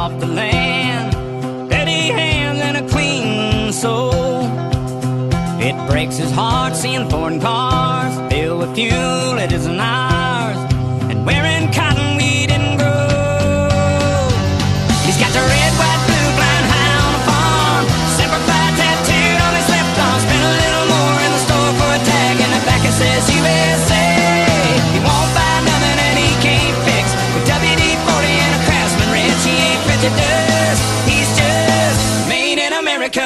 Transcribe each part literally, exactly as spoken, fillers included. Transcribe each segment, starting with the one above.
off the land, dirty hands and a clean soul. It breaks his heart seeing foreign cars filled with fuel it isn't ours, and wearing cotton we didn't grow. He's got the red, white, blue, blind high on a farm, Semper Fi tattooed on his left arm. Spent a little more in the store for a tag in the back it says U S A. He won't buy nothing and he can't fix with W D forty and a Craftsman wrench. He ain't prejudiced, he's just made in America.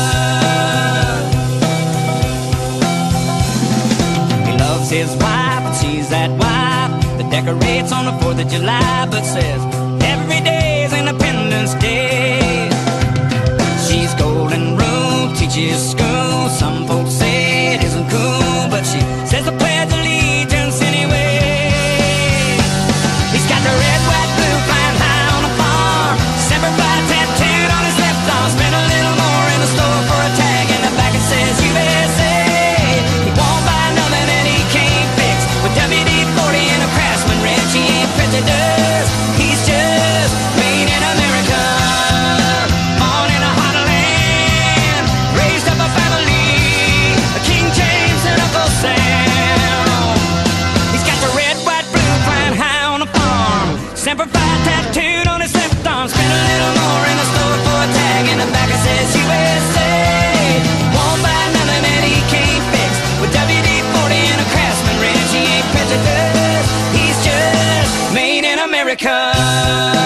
His wife, and she's that wife that decorates on the fourth of July, but says every day is Independence Day. She's golden rule, teaches school. Some folks say it isn't cool, but she says the Pledge of Allegiance anyway. He's got the red, white, blue, flying high on a farm, Semper Fi tattooed on his left arm. Spent a little more in the store for a tag in the back it says U S A. W D forty and a Craftsman wrench. He ain't prejudiced, he's just made in America. Born in a hot land, raised up a family, a King James and Uncle Sam. He's got the red, white, blue, flying high on a farm, Semper Fi tattooed on his left arm. Spent a little more in the store for a tag in the back it says U S A. Won't buy nothing that he can't fix with W D forty and a Craftsman wrench. He ain't prejudiced, he's just made in America.